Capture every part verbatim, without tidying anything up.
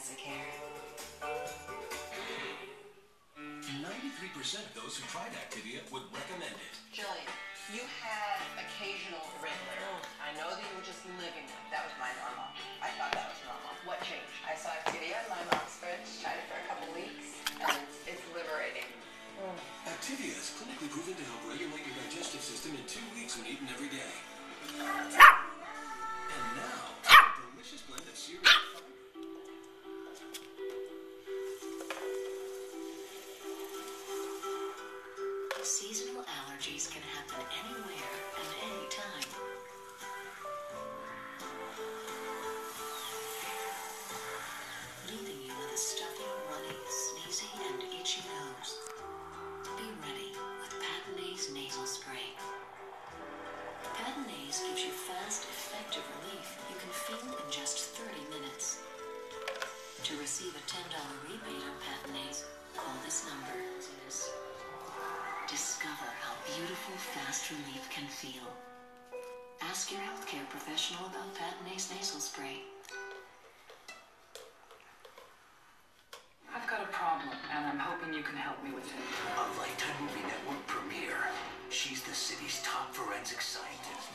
Essacare. ninety-three percent of those who tried Activia would recommend it. Jillian, you had occasional irregular. I know that you were just living with. That was my normal. I thought that was normal. What changed? I saw Activia in my mom's fridge, tried it for a couple weeks, and it's, it's liberating. Mm. Activia is clinically proven to help regulate your digestive system in two weeks when eaten every day. And now, a delicious blend of cereal and fiber. Seasonal allergies can happen anywhere and anytime. Leaving you with a stuffy, runny, sneezy, and itchy nose. Be ready with Patenase Nasal Spray. Patenase gives you fast, effective relief you can feel in just thirty minutes. To receive a ten dollar rebate on Patenase, call this number. Discover how beautiful fast relief can feel. Ask your healthcare professional about Patenase Nasal Spray. I've got a problem, and I'm hoping you can help me with it. A Lifetime Movie Network premiere. She's the city's top forensic scientist.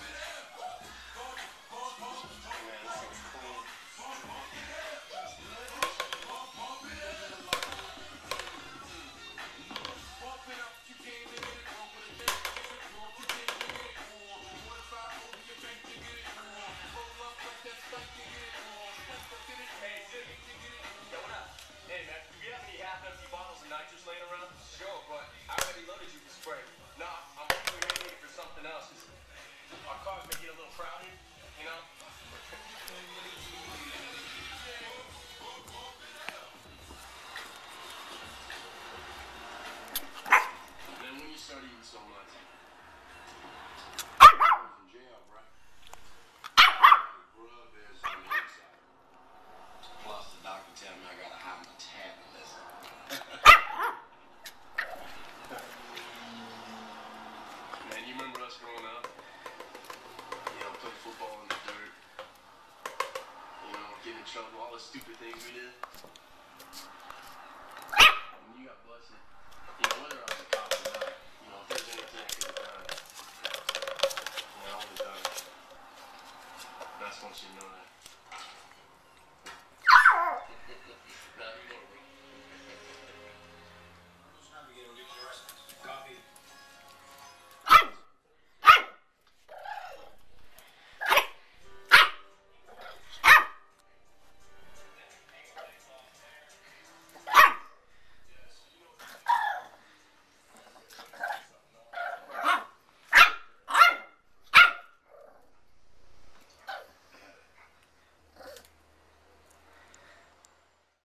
So much. In jail, bro. Grub is on the inside. Plus, the doctor tell me I gotta hide my metabolism. Man, you remember us growing up? You know, play football in the dirt. You know, get in trouble, all the stupid things we did. When you got busted, you know, whether I was a cop or not. That's once you know that.